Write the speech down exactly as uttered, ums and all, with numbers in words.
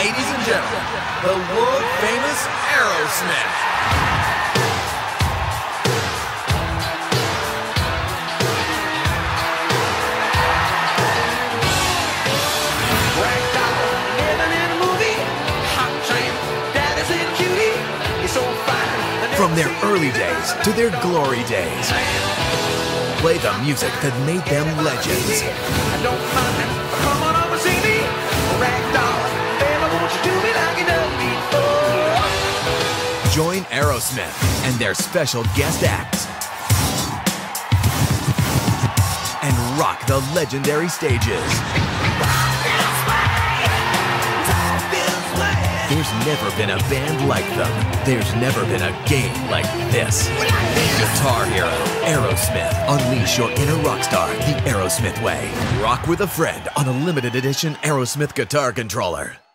Ladies and gentlemen, the world-famous Aerosmith. From their early days to their glory days, play the music that made them legends. Come on over, see me. Ragdoll, baby, won't you do me like you done before? Join Aerosmith and their special guest acts and rock the legendary stages. There's never been a band like them. There's never been a game like this. Guitar Hero, Aerosmith. Unleash your inner rock star the Aerosmith way. Rock with a friend on a limited edition Aerosmith guitar controller.